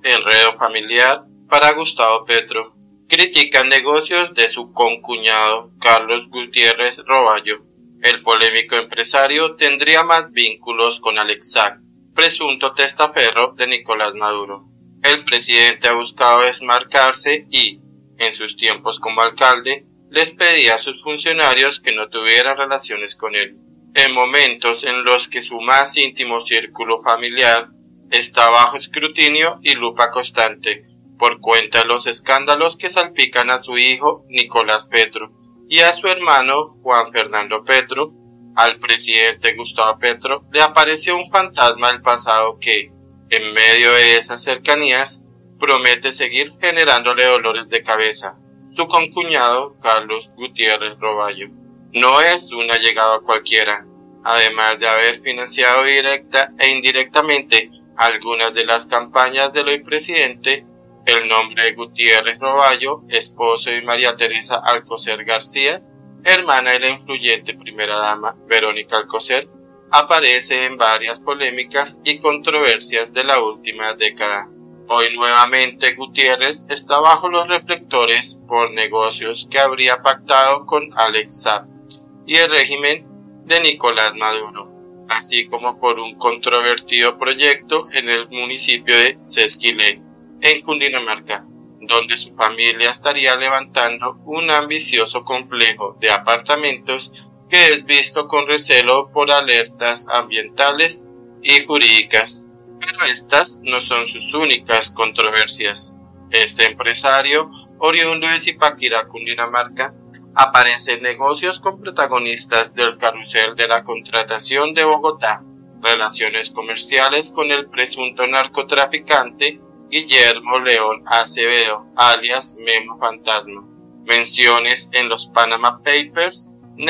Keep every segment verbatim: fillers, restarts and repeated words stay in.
enredo familiar para Gustavo Petro. Critican negocios de su concuñado Carlos Gutiérrez Roballo. El polémico empresario tendría más vínculos con Alex Saab, presunto testaferro de Nicolás Maduro. El presidente ha buscado desmarcarse y, en sus tiempos como alcalde, les pedía a sus funcionarios que no tuvieran relaciones con él. En momentos en los que su más íntimo círculo familiar está bajo escrutinio y lupa constante, por cuenta de los escándalos que salpican a su hijo Nicolás Petro y a su hermano Juan Fernando Petro, al presidente Gustavo Petro le apareció un fantasma del pasado que, en medio de esas cercanías, promete seguir generándole dolores de cabeza. Su concuñado Carlos Gutiérrez Roballo no es un allegado a cualquiera, además de haber financiado directa e indirectamente algunas de las campañas del hoy presidente. El nombre de Gutiérrez Roballo, esposo de María Teresa Alcocer García, hermana de la influyente primera dama Verónica Alcocer, aparece en varias polémicas y controversias de la última década. Hoy nuevamente Gutiérrez está bajo los reflectores por negocios que habría pactado con Alex Saab y el régimen de Nicolás Maduro, así como por un controvertido proyecto en el municipio de Sesquilé, en Cundinamarca, donde su familia estaría levantando un ambicioso complejo de apartamentos que es visto con recelo por alertas ambientales y jurídicas. Pero estas no son sus únicas controversias. Este empresario, oriundo de Zipaquirá, Cundinamarca, aparece en negocios con protagonistas del carrusel de la contratación de Bogotá, relaciones comerciales con el presunto narcotraficante Guillermo León Acevedo, alias Memo Fantasma, menciones en los Panama Papers,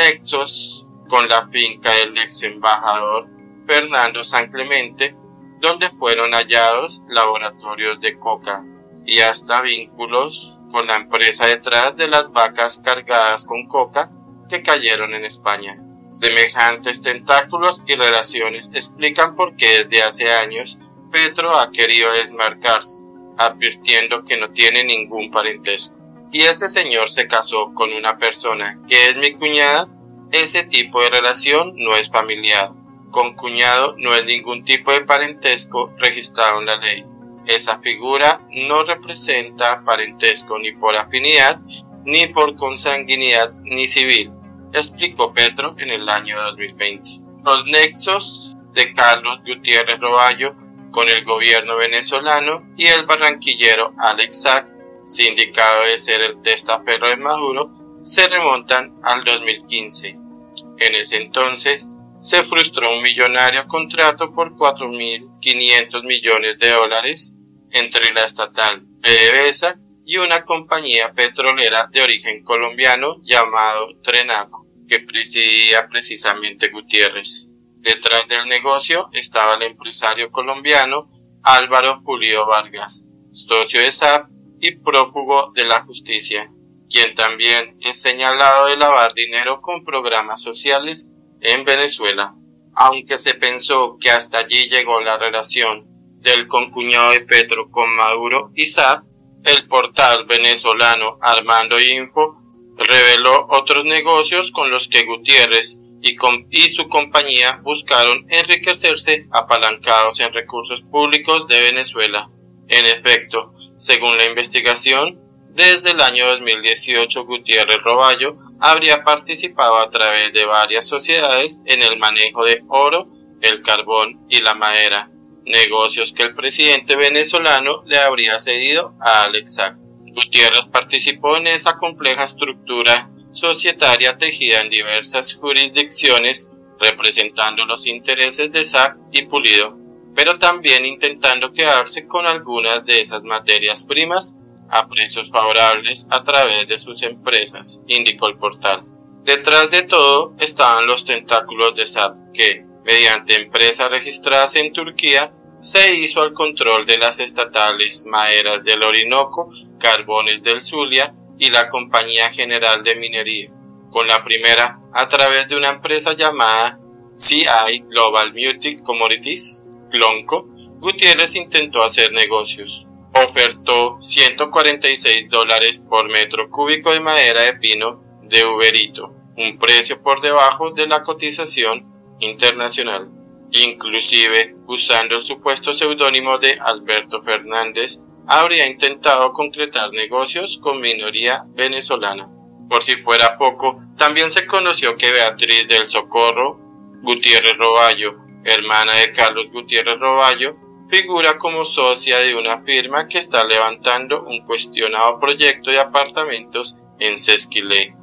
nexos con la finca del ex embajador Fernando San Clemente, donde fueron hallados laboratorios de coca, y hasta vínculos con la empresa detrás de las vacas cargadas con coca que cayeron en España. Semejantes tentáculos y relaciones explican por qué desde hace años Petro ha querido desmarcarse, advirtiendo que no tiene ningún parentesco. Y este señor se casó con una persona que es mi cuñada. Ese tipo de relación no es familiar. Con cuñado no es ningún tipo de parentesco registrado en la ley. Esa figura no representa parentesco ni por afinidad, ni por consanguinidad, ni civil, explicó Petro en el año dos mil veinte. Los nexos de Carlos Gutiérrez Roballo con el gobierno venezolano y el barranquillero Alex Saab, sindicado de ser el testaferro de Maduro, se remontan al dos mil quince. En ese entonces se frustró un millonario contrato por cuatro mil quinientos millones de dólares entre la estatal PDVSA y una compañía petrolera de origen colombiano llamado Trenaco, que presidía precisamente Gutiérrez. Detrás del negocio estaba el empresario colombiano Álvaro Pulido Vargas, socio de Saab y prófugo de la justicia, quien también es señalado de lavar dinero con programas sociales en Venezuela. Aunque se pensó que hasta allí llegó la relación del concuñado de Petro con Maduro y Saab, el portal venezolano Armando Info reveló otros negocios con los que Gutiérrez y, con, y su compañía buscaron enriquecerse apalancados en recursos públicos de Venezuela. En efecto, según la investigación, desde el año dos mil dieciocho Gutiérrez Roballo habría participado a través de varias sociedades en el manejo de oro, el carbón y la madera, negocios que el presidente venezolano le habría cedido a Alex Saab. Gutiérrez participó en esa compleja estructura societaria tejida en diversas jurisdicciones, representando los intereses de Saab y Pulido, pero también intentando quedarse con algunas de esas materias primas a precios favorables a través de sus empresas, indicó el portal. Detrás de todo estaban los tentáculos de Saab, que, mediante empresas registradas en Turquía, se hizo al control de las estatales Maderas del Orinoco, Carbones del Zulia y la Compañía General de Minería. Con la primera, a través de una empresa llamada C I Global Multi Commodities, Glonco, Gutiérrez intentó hacer negocios. ofertó ciento cuarenta y seis dólares por metro cúbico de madera de pino de Uberito, un precio por debajo de la cotización internacional. Inclusive, usando el supuesto seudónimo de Alberto Fernández, habría intentado concretar negocios con minoría venezolana. Por si fuera poco, también se conoció que Beatriz del Socorro Gutiérrez Roballo, hermana de Carlos Gutiérrez Roballo, figura como socia de una firma que está levantando un cuestionado proyecto de apartamentos en Sesquilé.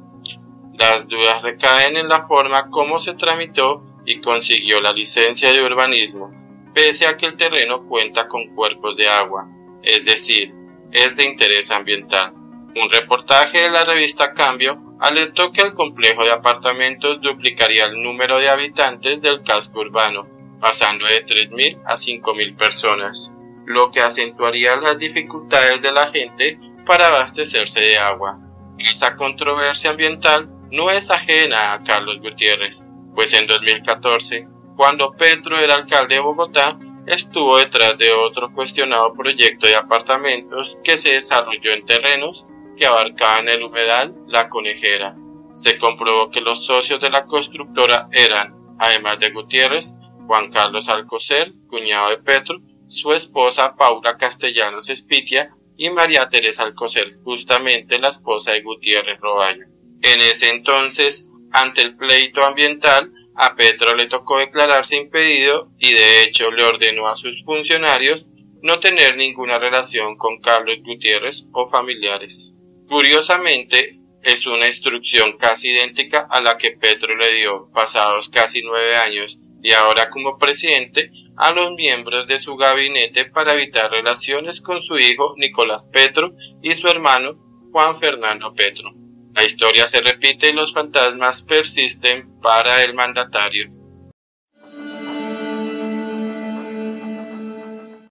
Las dudas recaen en la forma como se tramitó y consiguió la licencia de urbanismo, pese a que el terreno cuenta con cuerpos de agua, es decir, es de interés ambiental. Un reportaje de la revista Cambio alertó que el complejo de apartamentos duplicaría el número de habitantes del casco urbano, pasando de tres mil a cinco mil personas, lo que acentuaría las dificultades de la gente para abastecerse de agua. Esa controversia ambiental no es ajena a Carlos Gutiérrez, pues en dos mil catorce, cuando Petro era alcalde de Bogotá, estuvo detrás de otro cuestionado proyecto de apartamentos que se desarrolló en terrenos que abarcaban el humedal La Conejera. Se comprobó que los socios de la constructora eran, además de Gutiérrez, Juan Carlos Alcocer, cuñado de Petro, su esposa Paula Castellanos Espitia y María Teresa Alcocer, justamente la esposa de Gutiérrez Roballo. En ese entonces, ante el pleito ambiental, a Petro le tocó declararse impedido y de hecho le ordenó a sus funcionarios no tener ninguna relación con Carlos Gutiérrez o familiares. Curiosamente, es una instrucción casi idéntica a la que Petro le dio, pasados casi nueve años y ahora como presidente, a los miembros de su gabinete para evitar relaciones con su hijo Nicolás Petro y su hermano Juan Fernando Petro. La historia se repite y los fantasmas persisten para el mandatario.